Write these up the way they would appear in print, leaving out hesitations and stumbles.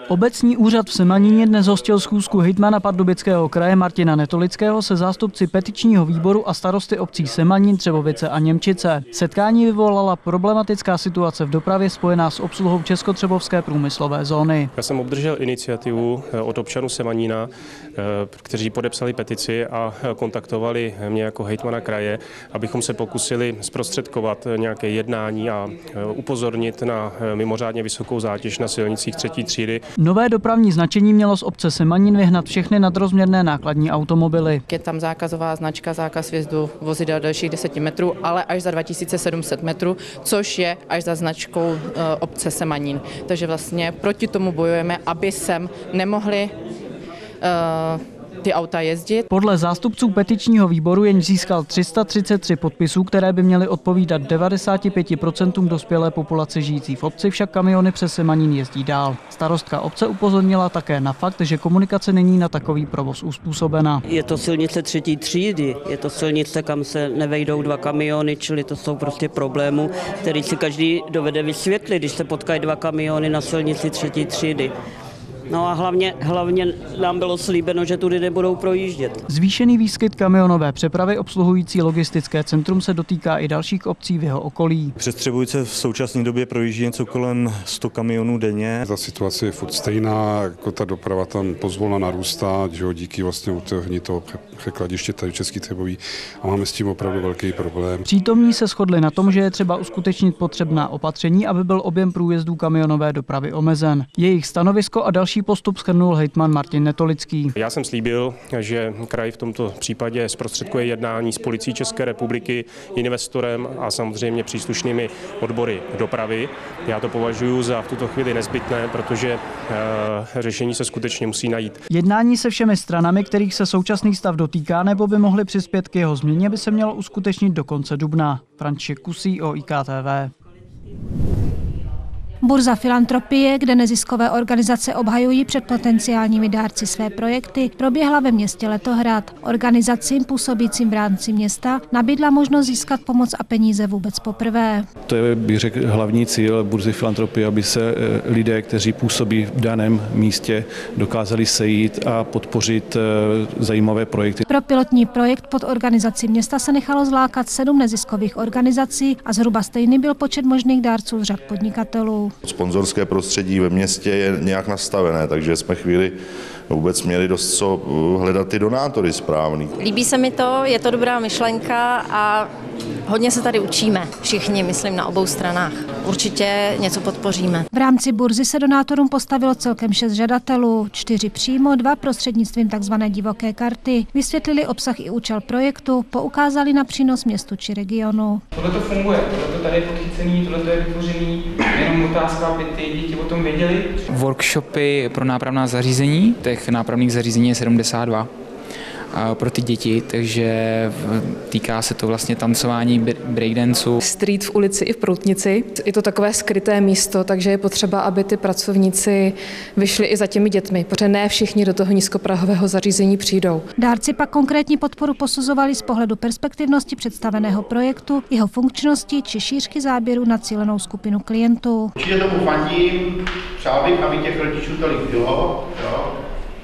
Obecní úřad v Semaníně dnes hostil schůzku hejtmana Pardubického kraje Martina Netolického se zástupci petičního výboru a starosty obcí Semanín, Třebovice a Němčice. Setkání vyvolala problematická situace v dopravě spojená s obsluhou Českotřebovské průmyslové zóny. Já jsem obdržel iniciativu od občanů Semanína, kteří podepsali petici a kontaktovali mě jako hejtmana kraje, abychom se pokusili zprostředkovat nějaké jednání a upozornit na mimořádně vysokou zátěž na silnicích třetí třídy. Nové dopravní značení mělo z obce Semanín vyhnat všechny nadrozměrné nákladní automobily. Je tam zákazová značka, zákaz vjezdu vozidel delších 10 metrů, ale až za 2700 metrů, což je až za značkou obce Semanín. Takže vlastně proti tomu bojujeme, aby sem nemohli ty auta jezdit. Podle zástupců petičního výboru jen získal 333 podpisů, které by měly odpovídat 95% dospělé populace žijící v obci, však kamiony přes Semanín jezdí dál. Starostka obce upozornila také na fakt, že komunikace není na takový provoz uspůsobena. Je to silnice třetí třídy, je to silnice, kam se nevejdou dva kamiony, čili to jsou prostě problémy, který si každý dovede vysvětlit, když se potkají dva kamiony na silnici třetí třídy. No a hlavně nám bylo slíbeno, že tudy nebudou projíždět. Zvýšený výskyt kamionové přepravy obsluhující logistické centrum se dotýká i dalších obcí v jeho okolí. Přes Třebovice v současné době projíždí něco kolem 100 kamionů denně. Ta situace je furt stejná, jako ta doprava tam pozvolna narůstá, že díky vlastně utrhní toho překladiště tady v České Třebové a máme s tím opravdu velký problém. Přítomní se shodli na tom, že je třeba uskutečnit potřebná opatření, aby byl objem průjezdů kamionové dopravy omezen. Jejich stanovisko a další postup shrnul hejtman Martin Netolický. Já jsem slíbil, že kraj v tomto případě zprostředkuje jednání s policií České republiky, investorem a samozřejmě příslušnými odbory dopravy. Já to považuji za v tuto chvíli nezbytné, protože řešení se skutečně musí najít. Jednání se všemi stranami, kterých se současný stav dotýká nebo by mohly přispět k jeho změně, by se mělo uskutečnit do konce dubna. František Kusí, OIKTV. Burza filantropie, kde neziskové organizace obhajují před potenciálními dárci své projekty, proběhla ve městě Letohrad. Organizacím působícím v rámci města nabídla možnost získat pomoc a peníze vůbec poprvé. To je, bych řekl, hlavní cíl burzy filantropie, aby se lidé, kteří působí v daném místě, dokázali sejít a podpořit zajímavé projekty. Pro pilotní projekt pod organizací města se nechalo zlákat 7 neziskových organizací a zhruba stejný byl počet možných dárců z řad podnikatelů. Sponzorské prostředí ve městě je nějak nastavené, takže jsme chvíli vůbec měli dost co hledat ty donátory správný. Líbí se mi to, je to dobrá myšlenka a hodně se tady učíme všichni, myslím, na obou stranách. Určitě něco podpoříme. V rámci burzy se donátorům postavilo celkem 6 žadatelů, 4 přímo, 2 prostřednictvím tzv. Divoké karty. Vysvětlili obsah i účel projektu, poukázali na přínos městu či regionu. Tohle to funguje, tohle tady je podchycený, tohle je vytvořený, jenom otázka, aby ty děti o tom věděli. Workshopy pro nápravná zařízení, těch nápravných zařízení je 72 pro ty děti, takže týká se to vlastně tancování, breakdanceu. Street v ulici i v Proutnici. Je to takové skryté místo, takže je potřeba, aby ty pracovníci vyšli i za těmi dětmi, protože ne všichni do toho nízkoprahového zařízení přijdou. Dárci pak konkrétní podporu posuzovali z pohledu perspektivnosti představeného projektu, jeho funkčnosti či šířky záběru na cílenou skupinu klientů. Určitě tomu fandím, přál bych, aby těch rodičů tolik bylo, jo?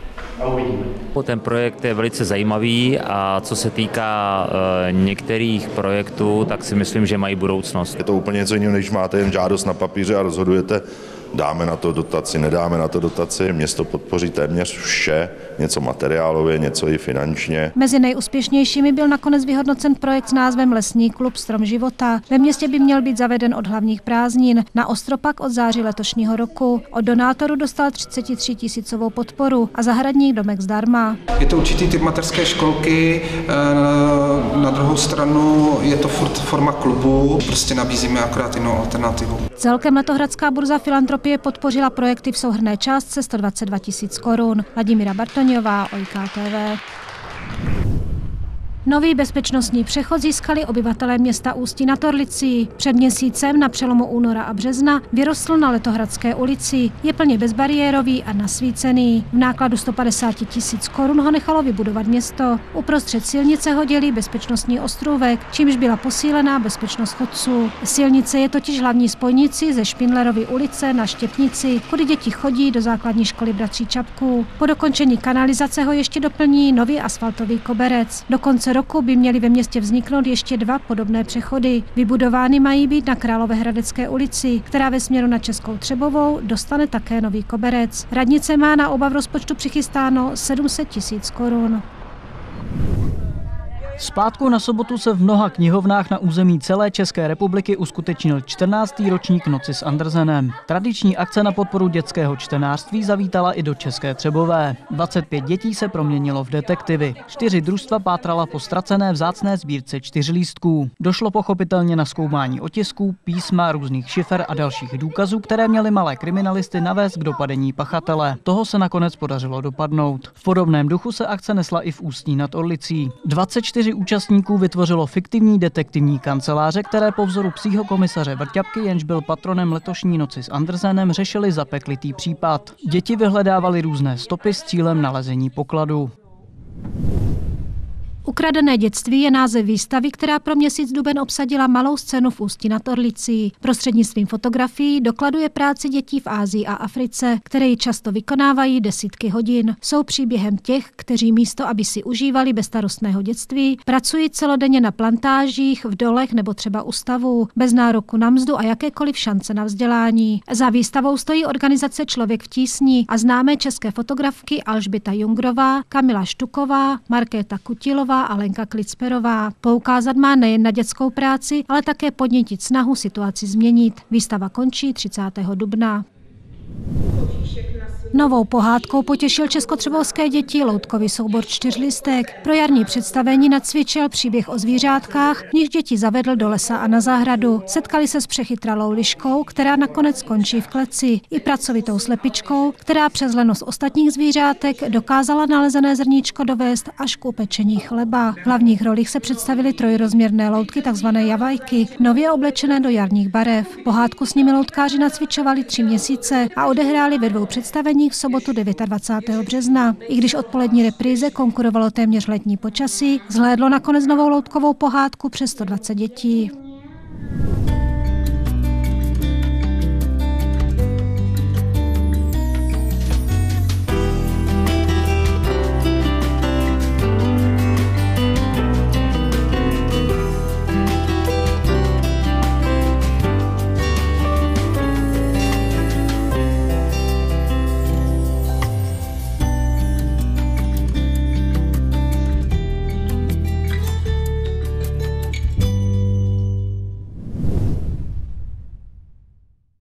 A uvidíme. Ten projekt je velice zajímavý a co se týká některých projektů, tak si myslím, že mají budoucnost. Je to úplně něco jiného, než máte jen žádost na papíře a rozhodujete, dáme na to dotaci, nedáme na to dotaci. Město podpoří téměř vše, něco materiálově, něco i finančně. Mezi nejúspěšnějšími byl nakonec vyhodnocen projekt s názvem Lesní klub Strom života. Ve městě by měl být zaveden od hlavních prázdnin, na Ostro pak od září letošního roku. Od donátoru dostal 33 000 podporu a zahradník domek zdarma. Je to určitý typ mateřské školky, na druhou stranu je to furt forma klubu, prostě nabízíme akorát jinou alternativu. Celkem Letohradská burza filantropie podpořila projekty v souhrnné částce 122 000 korun. Vladimíra Bartoňová, OIKTV. Nový bezpečnostní přechod získali obyvatelé města Ústí nad Orlicí. Před měsícem na přelomu února a března vyrostl na Letohradské ulici. Je plně bezbariérový a nasvícený. V nákladu 150 000 korun ho nechalo vybudovat město. Uprostřed silnice ho dělí bezpečnostní ostrůvek, čímž byla posílená bezpečnost chodců. Silnice je totiž hlavní spojnici ze Špindlerovy ulice na Štěpnici, kudy děti chodí do základní školy bratří Čapků. Po dokončení kanalizace ho ještě doplní nový asfaltový koberec. Do konce roku by měly ve městě vzniknout ještě 2 podobné přechody. Vybudovány mají být na Královéhradecké ulici, která ve směru na Českou Třebovou dostane také nový koberec. Radnice má na oba v rozpočtu přichystáno 700 000 korun. Z pátku na sobotu se v mnoha knihovnách na území celé České republiky uskutečnil 14. ročník Noci s Andersenem. Tradiční akce na podporu dětského čtenářství zavítala i do České Třebové. 25 dětí se proměnilo v detektivy. 4 družstva pátrala po ztracené vzácné sbírce 4 lístků. Došlo pochopitelně na zkoumání otisků, písma, různých šifer a dalších důkazů, které měly malé kriminalisty navést k dopadení pachatele. Toho se nakonec podařilo dopadnout. V podobném duchu se akce nesla i v Ústí nad Orlicí. 24 účastníků vytvořilo fiktivní detektivní kanceláře, které po vzoru psího komisaře Vrťapky, jenž byl patronem letošní Noci s Andersenem, řešili zapeklitý případ. Děti vyhledávaly různé stopy s cílem nalezení pokladu. Ukradené dětství je název výstavy, která pro měsíc duben obsadila malou scénu v Ústí nad Orlicí. Prostřednictvím fotografií dokladuje práci dětí v Asii a Africe, které ji často vykonávají desítky hodin. Jsou příběhem těch, kteří místo, aby si užívali bezstarostného dětství, pracují celodenně na plantážích, v dolech nebo třeba u stavů, bez nároku na mzdu a jakékoliv šance na vzdělání. Za výstavou stojí organizace Člověk v tísni a známé české fotografky Alžběta Jungrová, Kamila Štuková, Markéta Kutilová a Lenka Klicperová. Poukázat má nejen na dětskou práci, ale také podnítit snahu situaci změnit. Výstava končí 30. dubna. Novou pohádkou potěšil českotřebovské děti loutkový soubor 4listek. Pro jarní představení nacvičil příběh o zvířátkách, v nich děti zavedl do lesa a na zahradu. Setkali se s přechytralou liškou, která nakonec skončí v kleci, i pracovitou slepičkou, která přes lenost ostatních zvířátek dokázala nalezené zrníčko dovést až k upečení chleba. V hlavních rolích se představily trojrozměrné loutky, takzvané javajky, nově oblečené do jarních barev. Pohádku s nimi loutkáři nacvičovali 3 měsíce a odehráli ve 2 představeních v sobotu 29. března. I když odpolední repríze konkurovalo téměř letní počasí, zhlédlo nakonec novou loutkovou pohádku přes 120 dětí.